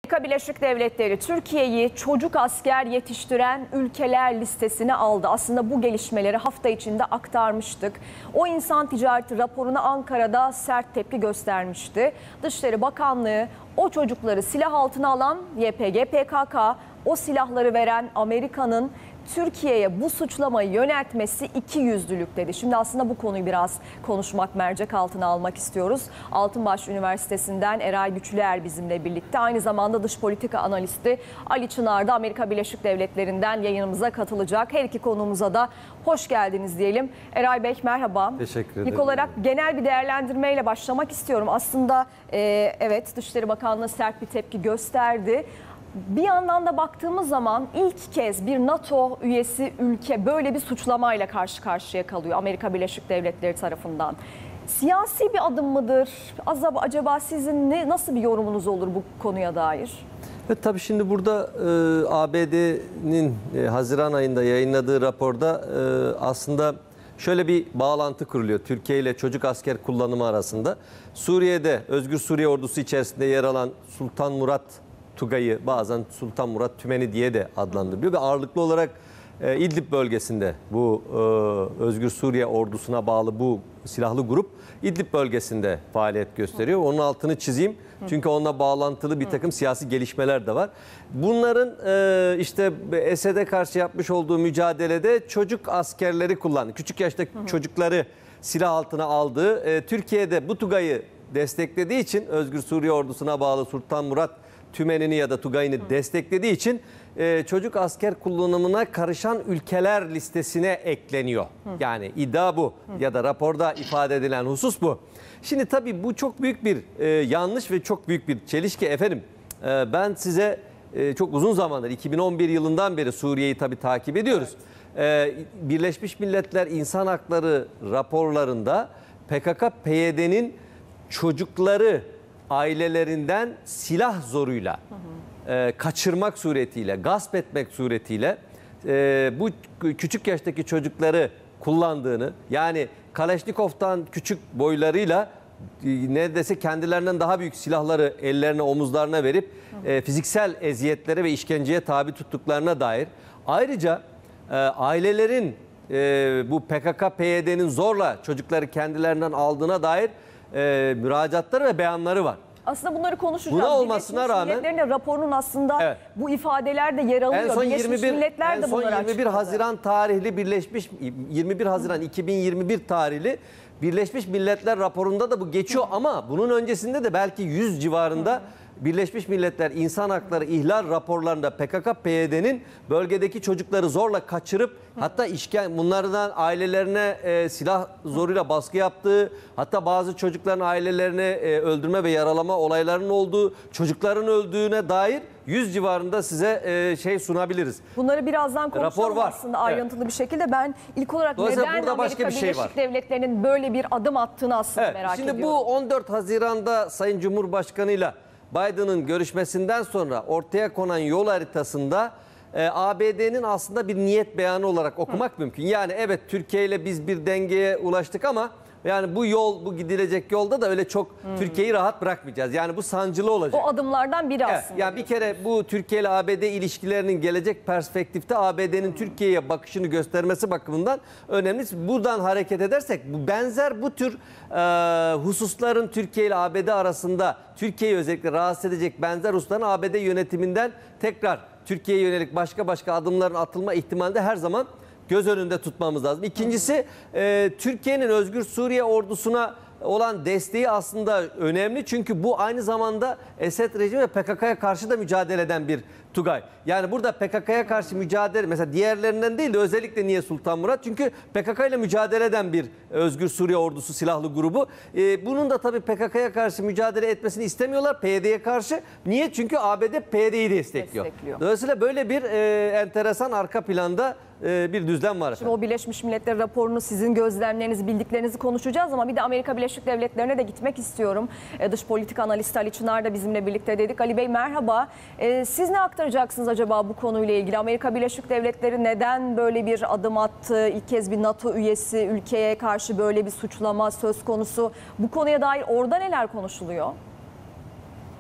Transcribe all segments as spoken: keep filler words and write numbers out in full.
Amerika Birleşik Devletleri Türkiye'yi çocuk asker yetiştiren ülkeler listesine aldı. Aslında bu gelişmeleri hafta içinde aktarmıştık. O insan ticareti raporuna Ankara'da sert tepki göstermişti. Dışişleri Bakanlığı o çocukları silah altına alan Y P G P K K, o silahları veren Amerika'nın Türkiye'ye bu suçlamayı yöneltmesi ikiyüzlülük dedi. Şimdi aslında bu konuyu biraz konuşmak, mercek altına almak istiyoruz. Altınbaş Üniversitesi'nden Eray Güçlüer bizimle birlikte. Aynı zamanda dış politika analisti Ali Çınar da Amerika Birleşik Devletleri'nden yayınımıza katılacak. Her iki konuğumuza da hoş geldiniz diyelim. Eray Bey merhaba. Teşekkür ederim. İlk olarak genel bir değerlendirmeyle başlamak istiyorum. Aslında e, evet Dışişleri Bakanlığı sert bir tepki gösterdi. Bir yandan da baktığımız zaman ilk kez bir NATO üyesi ülke böyle bir suçlamayla karşı karşıya kalıyor Amerika Birleşik Devletleri tarafından. Siyasi bir adım mıdır? Acaba sizin ne, nasıl bir yorumunuz olur bu konuya dair? Evet, tabii şimdi burada e, A B D'nin e, Haziran ayında yayınladığı raporda e, aslında şöyle bir bağlantı kuruluyor Türkiye ile çocuk asker kullanımı arasında. Suriye'de Özgür Suriye Ordusu içerisinde yer alan Sultan Murat Tugay'ı bazen Sultan Murat Tümeni diye de adlandırılıyor ve ağırlıklı olarak e, İdlib bölgesinde bu e, Özgür Suriye Ordusu'na bağlı bu silahlı grup İdlib bölgesinde faaliyet gösteriyor. Onun altını çizeyim çünkü onunla bağlantılı bir takım siyasi gelişmeler de var. Bunların e, işte Esed'e karşı yapmış olduğu mücadelede çocuk askerleri kullandı. Küçük yaştaki çocukları silah altına aldığı, e, Türkiye'de bu Tugay'ı desteklediği için Özgür Suriye Ordusu'na bağlı Sultan Murat Tümeni'ni ya da Tugay'ını desteklediği için e, çocuk asker kullanımına karışan ülkeler listesine ekleniyor. Hı. Yani iddia bu. Hı. Ya da raporda ifade edilen husus bu. Şimdi tabii bu çok büyük bir e, yanlış ve çok büyük bir çelişki efendim. E, ben size e, çok uzun zamandır iki bin on bir yılından beri Suriye'yi tabii takip ediyoruz. Evet. E, Birleşmiş Milletler İnsan Hakları raporlarında P K K P Y D'nin çocukları ailelerinden silah zoruyla hı hı. E, kaçırmak suretiyle, gasp etmek suretiyle e, bu küçük yaştaki çocukları kullandığını, yani Kaleşnikov'tan küçük boylarıyla e, neredeyse kendilerinden daha büyük silahları ellerine, omuzlarına verip e, fiziksel eziyetlere ve işkenceye tabi tuttuklarına dair, ayrıca e, ailelerin e, bu P K K P Y D'nin zorla çocukları kendilerinden aldığına dair E, müracaatları ve beyanları var. Aslında bunları konuşacağız. Buna olmasına rağmen Milletlerin raporunun aslında evet, bu ifadeler de yer alıyor. En son Birleşmiş yirmi bir, Milletler en de son yirmi bir Haziran tarihli Birleşmiş yirmi bir Haziran iki bin yirmi bir tarihli Birleşmiş Milletler raporunda da bu geçiyor Hı. ama bunun öncesinde de belki yüz civarında Hı. Birleşmiş Milletler İnsan Hakları İhlal raporlarında P K K P Y D'nin bölgedeki çocukları zorla kaçırıp Hı. hatta işken bunlardan ailelerine e, silah zoruyla baskı yaptığı, hatta bazı çocukların ailelerini e, öldürme ve yaralama olaylarının olduğu, çocukların öldüğüne dair yüz civarında size e, şey sunabiliriz. Bunları birazdan konuşalım rapor var. Aslında ayrıntılı evet. bir şekilde. Ben ilk olarak neden Amerika başka bir şey Birleşik var. Devletleri'nin böyle bir adım attığını aslında evet, merak şimdi ediyorum. Şimdi bu on dört Haziran'da Sayın Cumhurbaşkanı'yla Biden'ın görüşmesinden sonra ortaya konan yol haritasında e, A B D'nin aslında bir niyet beyanı olarak okumak Hı. mümkün. Yani evet, Türkiye ile biz bir dengeye ulaştık ama yani bu yol, bu gidilecek yolda da öyle çok hmm. Türkiye'yi rahat bırakmayacağız. Yani bu sancılı olacak. O adımlardan biri evet, aslında. Yani bir kere bu Türkiye ile A B D ilişkilerinin gelecek perspektifte A B D'nin hmm. Türkiye'ye bakışını göstermesi bakımından önemli. Buradan hareket edersek bu benzer bu tür e, hususların Türkiye ile A B D arasında Türkiye'yi özellikle rahatsız edecek benzer hususların A B D yönetiminden tekrar Türkiye'ye yönelik başka başka adımların atılma ihtimalinde her zaman göz önünde tutmamız lazım. İkincisi, e, Türkiye'nin Özgür Suriye Ordusu'na olan desteği aslında önemli. Çünkü bu aynı zamanda Esed rejimi ve P K K'ya karşı da mücadele eden bir Tugay. Yani burada P K K'ya karşı mücadele, mesela diğerlerinden değil de özellikle niye Sultan Murat? Çünkü P K K ile mücadele eden bir Özgür Suriye Ordusu silahlı grubu. Ee, bunun da tabii P K K'ya karşı mücadele etmesini istemiyorlar, P Y D'ye karşı. Niye? Çünkü A B D P Y D'yi destekliyor. destekliyor. Dolayısıyla böyle bir e, enteresan arka planda e, bir düzlem var. Şimdi o Birleşmiş Milletler raporunu, sizin gözlemlerinizi, bildiklerinizi konuşacağız ama bir de Amerika Birleşik Devletleri'ne de gitmek istiyorum. E, dış politika analisti Ali Çınar da bizimle birlikte dedik. Ali Bey merhaba. E, siz ne aktaracaksınız acaba bu konuyla ilgili? Amerika Birleşik Devletleri neden böyle bir adım attı? İlk kez bir NATO üyesi ülkeye karşı böyle bir suçlama söz konusu. Bu konuya dair orada neler konuşuluyor?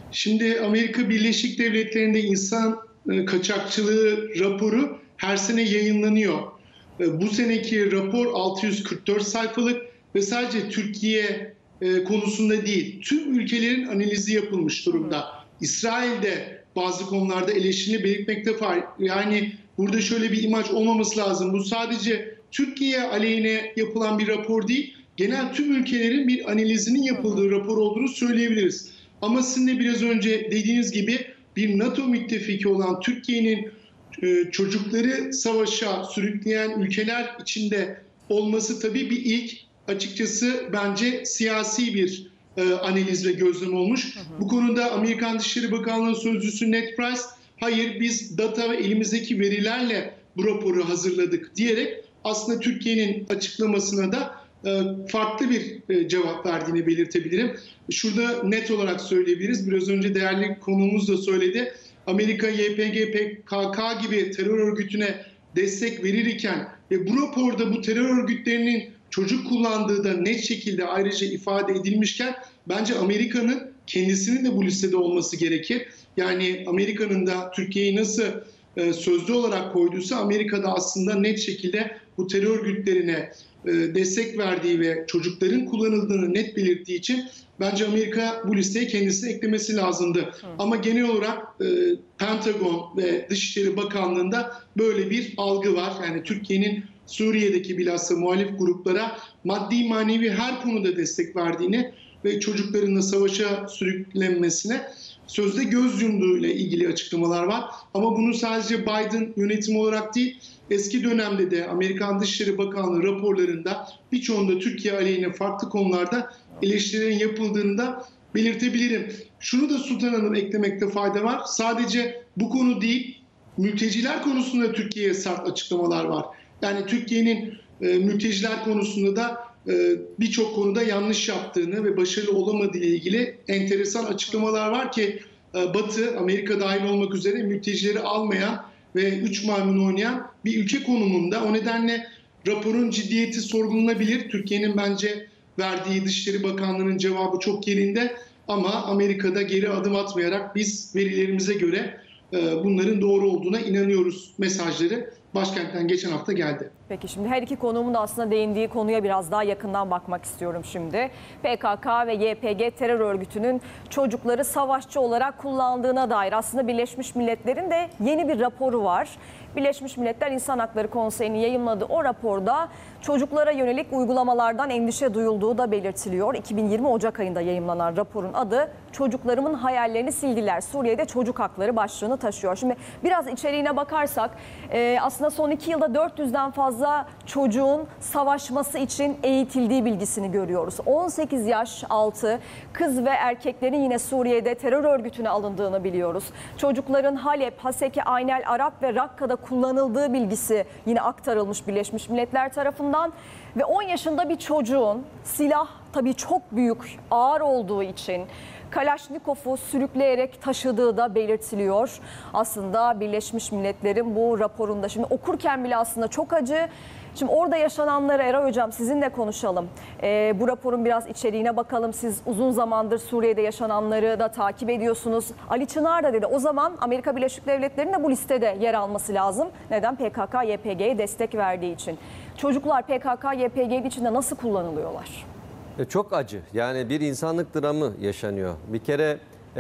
Şimdi Amerika Birleşik Devletleri'nde insan e, kaçakçılığı raporu her sene yayınlanıyor. E, bu seneki rapor altı yüz kırk dört sayfalık ve sadece Türkiye e, konusunda değil, tüm ülkelerin analizi yapılmış durumda. İsrail'de bazı konularda eleştirini belirtmekte fayda. Yani burada şöyle bir imaj olmaması lazım. Bu sadece Türkiye aleyhine yapılan bir rapor değil, genel tüm ülkelerin bir analizinin yapıldığı rapor olduğunu söyleyebiliriz. Ama sizin de biraz önce dediğiniz gibi bir NATO müttefiki olan Türkiye'nin e, çocukları savaşa sürükleyen ülkeler içinde olması tabii bir ilk. Açıkçası bence siyasi bir e, analiz ve gözlem olmuş. Hı hı. Bu konuda Amerikan Dışişleri Bakanlığı Sözcüsü Ned Price, hayır biz data ve elimizdeki verilerle bu raporu hazırladık diyerek aslında Türkiye'nin açıklamasına da e, farklı bir e, cevap verdiğini belirtebilirim. Şurada net olarak söyleyebiliriz. Biraz önce değerli konuğumuz da söyledi. Amerika Y P G, P K K gibi terör örgütüne destek verirken ve bu raporda bu terör örgütlerinin çocuk kullandığı da net şekilde ayrıca ifade edilmişken bence Amerika'nın kendisinin de bu listede olması gerekir. Yani Amerika'nın da Türkiye'yi nasıl e, sözlü olarak koyduysa Amerika'da aslında net şekilde bu terör örgütlerine e, destek verdiği ve çocukların kullanıldığını net belirttiği için bence Amerika bu listeye kendisini eklemesi lazımdı. Hı. Ama genel olarak e, Pentagon ve Dışişleri Bakanlığı'nda böyle bir algı var. Yani Türkiye'nin Suriye'deki bilhassa muhalif gruplara maddi manevi her konuda destek verdiğini ve çocukların da savaşa sürüklenmesine sözde göz yumduğuyla ilgili açıklamalar var. Ama bunu sadece Biden yönetimi olarak değil, eski dönemde de Amerikan Dışişleri Bakanlığı raporlarında birçoğunda Türkiye aleyhine farklı konularda eleştirilerin yapıldığını da belirtebilirim. Şunu da Sultan Hanım eklemekte fayda var. Sadece bu konu değil, mülteciler konusunda Türkiye'ye sert açıklamalar var. Yani Türkiye'nin e, mülteciler konusunda da e, birçok konuda yanlış yaptığını ve başarılı olamadığı ile ilgili enteresan açıklamalar var ki e, Batı, Amerika dahil olmak üzere mültecileri almayan ve üç maymun oynayan bir ülke konumunda. O nedenle raporun ciddiyeti sorgulanabilir. Türkiye'nin bence verdiği Dışişleri Bakanlığı'nın cevabı çok yerinde ama Amerika'da geri adım atmayarak biz verilerimize göre e, bunların doğru olduğuna inanıyoruz mesajları başkentten geçen hafta geldi. Peki şimdi her iki konuğumun da aslında değindiği konuya biraz daha yakından bakmak istiyorum şimdi. P K K ve Y P G terör örgütünün çocukları savaşçı olarak kullandığına dair aslında Birleşmiş Milletler'in de yeni bir raporu var. Birleşmiş Milletler İnsan Hakları Konseyi'nin yayımladığı o raporda çocuklara yönelik uygulamalardan endişe duyulduğu da belirtiliyor. iki bin yirmi Ocak ayında yayımlanan raporun adı "Çocuklarımın hayallerini sildiler. Suriye'de çocuk hakları" başlığını taşıyor. Şimdi biraz içeriğine bakarsak aslında son iki yılda dört yüzden fazla çocuğun savaşması için eğitildiği bilgisini görüyoruz. on sekiz yaş altı kız ve erkeklerin yine Suriye'de terör örgütüne alındığını biliyoruz. Çocukların Halep, Haseki, Aynel Arap ve Rakka'da kullanıldığı bilgisi yine aktarılmış Birleşmiş Milletler tarafından. Ve on yaşında bir çocuğun silah tabii çok büyük, ağır olduğu için Kalaşnikov'u sürükleyerek taşıdığı da belirtiliyor. Aslında Birleşmiş Milletler'in bu raporunda şimdi okurken bile aslında çok acı. Şimdi orada yaşananları Eray Hocam sizinle konuşalım. Ee, bu raporun biraz içeriğine bakalım. Siz uzun zamandır Suriye'de yaşananları da takip ediyorsunuz. Ali Çınar da dedi o zaman Amerika Birleşik Devletleri'nin de bu listede yer alması lazım. Neden? P K K Y P G'ye destek verdiği için. Çocuklar P K K Y P G'nin içinde nasıl kullanılıyorlar? Çok acı. Yani bir insanlık dramı yaşanıyor. Bir kere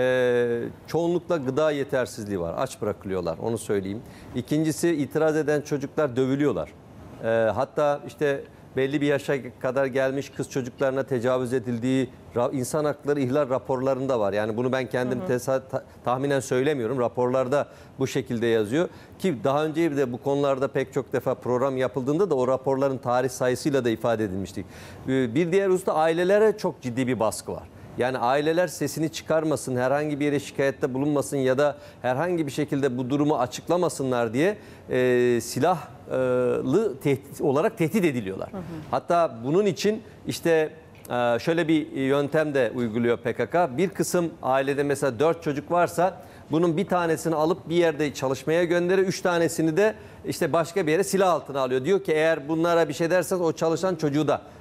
e, çoğunlukla gıda yetersizliği var. Aç bırakılıyorlar, onu söyleyeyim. İkincisi, itiraz eden çocuklar dövülüyorlar. E, hatta işte belli bir yaşa kadar gelmiş kız çocuklarına tecavüz edildiği insan hakları ihlal raporlarında var. Yani bunu ben kendim hı hı. Ta tahminen söylemiyorum. Raporlarda bu şekilde yazıyor. Ki daha önce de bu konularda pek çok defa program yapıldığında da o raporların tarih sayısıyla da ifade edilmiştik. Bir diğer hususta ailelere çok ciddi bir baskı var. Yani aileler sesini çıkarmasın, herhangi bir yere şikayette bulunmasın ya da herhangi bir şekilde bu durumu açıklamasınlar diye e, silahlı tehdit olarak tehdit ediliyorlar. Hı hı. Hatta bunun için işte e, şöyle bir yöntem de uyguluyor P K K. Bir kısım ailede mesela dört çocuk varsa bunun bir tanesini alıp bir yerde çalışmaya gönderiyor. Üç tanesini de işte başka bir yere silah altına alıyor. Diyor ki eğer bunlara bir şey derseniz o çalışan çocuğu da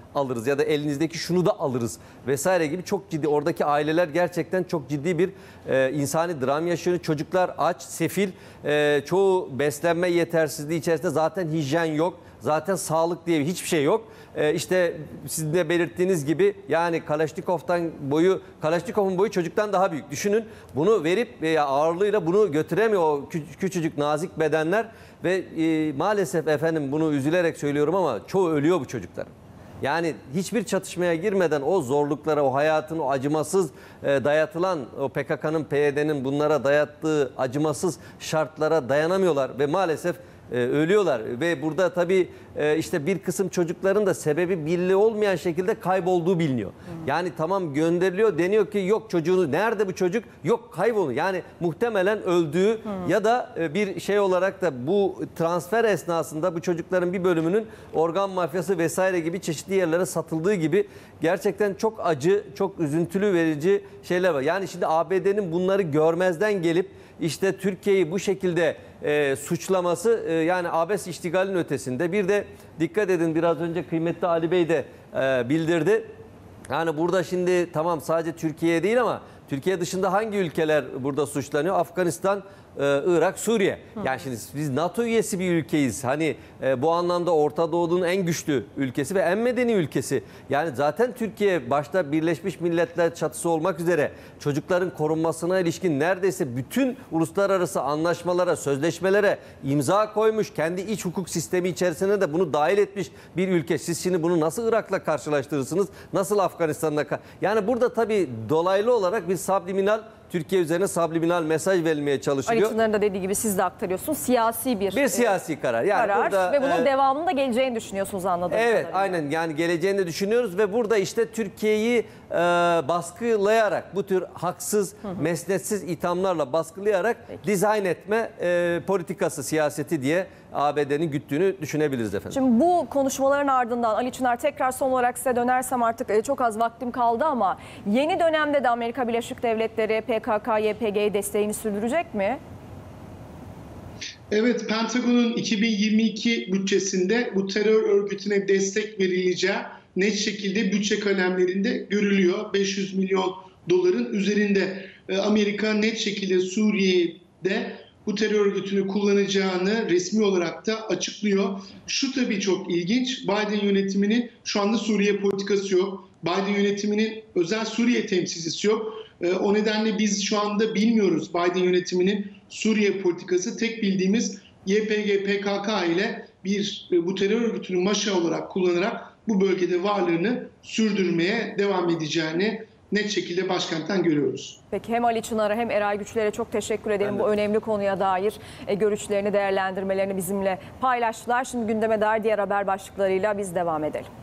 alırız ya da elinizdeki şunu da alırız vesaire gibi çok ciddi, oradaki aileler gerçekten çok ciddi bir e, insani dram yaşıyor. Çocuklar aç, sefil, e, çoğu beslenme yetersizliği içerisinde, zaten hijyen yok. Zaten sağlık diye hiçbir şey yok. Ee, işte sizin de belirttiğiniz gibi yani Kalaşnikov'tan boyu, Kalaşnikov'un boyu çocuktan daha büyük. Düşünün, bunu verip veya ağırlığıyla bunu götüremiyor o kü- küçücük nazik bedenler ve e, maalesef efendim bunu üzülerek söylüyorum ama çoğu ölüyor bu çocukların. Yani hiçbir çatışmaya girmeden o zorluklara, o hayatın o acımasız e, dayatılan, o P K K'nın, P Y D'nin bunlara dayattığı acımasız şartlara dayanamıyorlar ve maalesef e, ölüyorlar. Ve burada tabii e, işte bir kısım çocukların da sebebi belli olmayan şekilde kaybolduğu biliniyor. Hmm. Yani tamam gönderiliyor, deniyor ki yok çocuğunu, nerede bu çocuk? Yok, kayboluyor. Yani muhtemelen öldüğü hmm. ya da e, bir şey olarak da bu transfer esnasında bu çocukların bir bölümünün organ mafyası vesaire gibi çeşitli yerlere satıldığı gibi gerçekten çok acı, çok üzüntülü verici şeyler var. Yani şimdi A B D'nin bunları görmezden gelip işte Türkiye'yi bu şekilde e, suçlaması e, yani abes iştigalin ötesinde. Bir de dikkat edin, biraz önce kıymetli Ali Bey de e, bildirdi. Yani burada şimdi tamam sadece Türkiye değil ama Türkiye dışında hangi ülkeler burada suçlanıyor? Afganistan, e, Irak, Suriye. Hı. Yani şimdi biz NATO üyesi bir ülkeyiz. Hani e, bu anlamda Orta Doğu'nun en güçlü ülkesi ve en medeni ülkesi. Yani zaten Türkiye başta Birleşmiş Milletler çatısı olmak üzere çocukların korunmasına ilişkin neredeyse bütün uluslararası anlaşmalara, sözleşmelere imza koymuş. Kendi iç hukuk sistemi içerisine de bunu dahil etmiş bir ülke. Siz şimdi bunu nasıl Irak'la karşılaştırırsınız? Nasıl Afganistan'la? Yani burada tabii dolaylı olarak bir subliminal, Türkiye üzerine subliminal mesaj verilmeye çalışılıyor. Ali Çınar'ın da dediği gibi siz de aktarıyorsunuz. Siyasi bir, bir siyasi e, karar. Yani karar burada, ve bunun e, devamının da geleceğini düşünüyorsunuz anladığım evet, kadarıyla. Evet aynen, yani geleceğini düşünüyoruz ve burada işte Türkiye'yi e, baskılayarak, bu tür haksız, hı hı. mesnetsiz ithamlarla baskılayarak Peki. dizayn etme e, politikası, siyaseti diye A B D'nin güttüğünü düşünebiliriz efendim. Şimdi bu konuşmaların ardından Ali Çınar, tekrar son olarak size dönersem, artık çok az vaktim kaldı ama yeni dönemde de Amerika Birleşik Devletleri P K K Y P G'ye desteğini sürdürecek mi? Evet, Pentagon'un iki bin yirmi iki bütçesinde bu terör örgütüne destek verileceği net şekilde bütçe kalemlerinde görülüyor. beş yüz milyon doların üzerinde Amerika net şekilde Suriye'de bu terör örgütünü kullanacağını resmi olarak da açıklıyor. Şu tabii çok ilginç, Biden yönetiminin şu anda Suriye politikası yok. Biden yönetiminin özel Suriye temsilcisi yok. O nedenle biz şu anda bilmiyoruz Biden yönetiminin Suriye politikası. Tek bildiğimiz Y P G P K K ile bir bu terör örgütünü maşa olarak kullanarak bu bölgede varlığını sürdürmeye devam edeceğini net şekilde başkentten görüyoruz. Peki, hem Ali Çınar'a hem Eray Güçler'e çok teşekkür ederim. Bu önemli konuya dair e, görüşlerini, değerlendirmelerini bizimle paylaştılar. Şimdi gündeme dair diğer haber başlıklarıyla biz devam edelim.